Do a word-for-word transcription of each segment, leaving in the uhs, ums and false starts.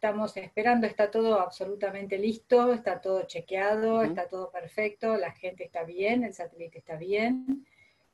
estamos esperando, está todo absolutamente listo, está todo chequeado, Uh-huh. está todo perfecto, la gente está bien, el satélite está bien.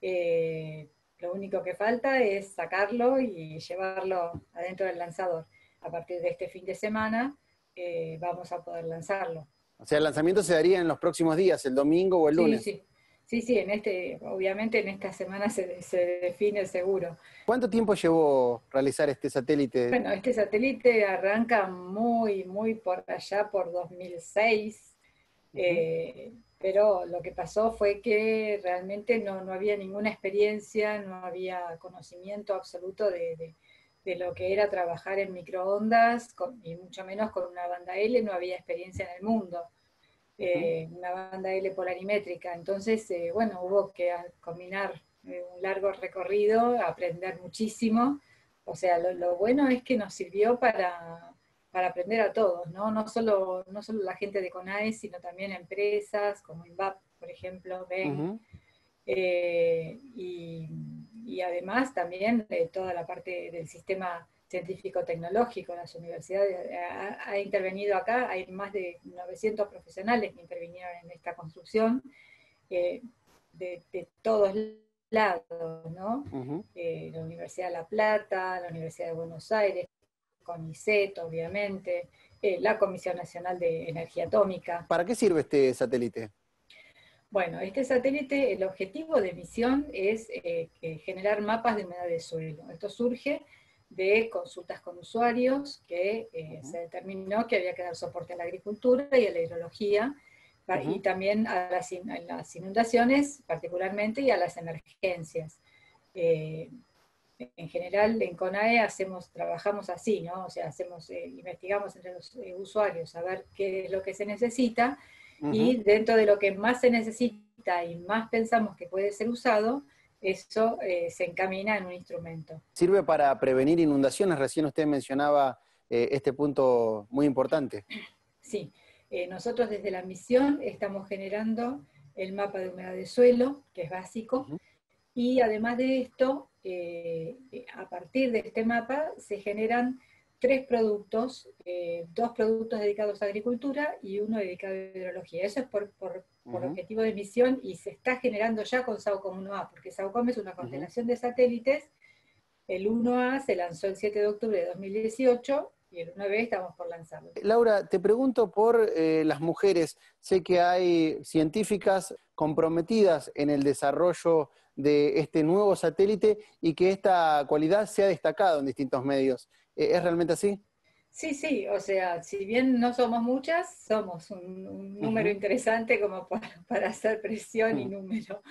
Eh, lo único que falta es sacarlo y llevarlo adentro del lanzador. A partir de este fin de semana eh, vamos a poder lanzarlo. O sea, el lanzamiento se daría en los próximos días, el domingo o el Sí, lunes. sí, sí, sí, en este, obviamente en esta semana se, se define seguro. ¿Cuánto tiempo llevó realizar este satélite? Bueno, este satélite arranca muy, muy por allá, por dos mil seis, Uh-huh. eh, pero lo que pasó fue que realmente no, no había ninguna experiencia, no había conocimiento absoluto de, de, de lo que era trabajar en microondas, con, y mucho menos con una banda L, no había experiencia en el mundo. Uh-huh. Eh, una banda L polarimétrica. Entonces, eh, bueno, hubo que combinar eh, un largo recorrido, aprender muchísimo. O sea, lo, lo, bueno es que nos sirvió para, para aprender a todos, ¿no? No solo, no solo la gente de CONAE, sino también empresas como INVAP, por ejemplo, ven. Uh-huh. Eh, y, y, además también eh, toda la parte del sistema científico-tecnológico, las universidades ha, ha, intervenido acá, hay más de novecientos profesionales que intervinieron en esta construcción, eh, de, de todos lados, ¿no? Uh-huh. Eh, la Universidad de La Plata, la Universidad de Buenos Aires, CONICET, obviamente, eh, la Comisión Nacional de Energía Atómica. ¿Para qué sirve este satélite? Bueno, este satélite, el objetivo de misión es eh, generar mapas de humedad de suelo. Esto surge de consultas con usuarios que eh, Uh-huh. se determinó que había que dar soporte a la agricultura y a la hidrología, Uh-huh. y también a las, a las inundaciones particularmente y a las emergencias. Eh, en general en CONAE hacemos, trabajamos así, ¿no? O sea, hacemos, eh, investigamos entre los eh, usuarios a ver qué es lo que se necesita, Uh-huh. y dentro de lo que más se necesita y más pensamos que puede ser usado, eso eh, se encamina en un instrumento. Sirve para prevenir inundaciones, recién usted mencionaba eh, este punto muy importante. Sí, eh, nosotros desde la misión estamos generando el mapa de humedad de suelo, que es básico, Uh-huh. y además de esto, eh, a partir de este mapa se generan tres productos, eh, dos productos dedicados a agricultura y uno dedicado a hidrología. Eso es por, por, por Uh-huh. objetivo de misión y se está generando ya con SAOCOM uno A, porque SAOCOM es una Uh-huh. constelación de satélites. El uno A se lanzó el siete de octubre de dos mil dieciocho y el uno B estamos por lanzarlo. Laura, te pregunto por eh, las mujeres. Sé que hay científicas comprometidas en el desarrollo de este nuevo satélite y que esta cualidad se ha destacado en distintos medios. Eh, ¿Es realmente así? Sí, sí, o sea, si bien no somos muchas, somos un, un número Uh-huh. interesante como para, para hacer presión y Uh-huh. número.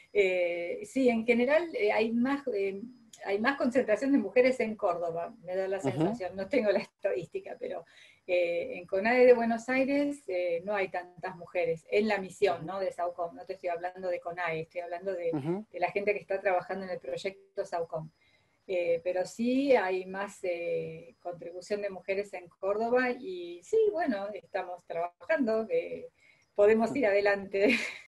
Eh, sí, en general eh, hay, más, eh, hay más concentración de mujeres en Córdoba, me da la Uh-huh. sensación, no tengo la estadística, pero eh, en CONAE de Buenos Aires eh, no hay tantas mujeres en la misión, Uh-huh. ¿no? De SAUCOM, no te estoy hablando de CONAE, estoy hablando de, Uh-huh. de la gente que está trabajando en el proyecto SAUCOM. Eh, pero sí hay más eh, contribución de mujeres en Córdoba y sí, bueno, estamos trabajando, eh, podemos ir adelante.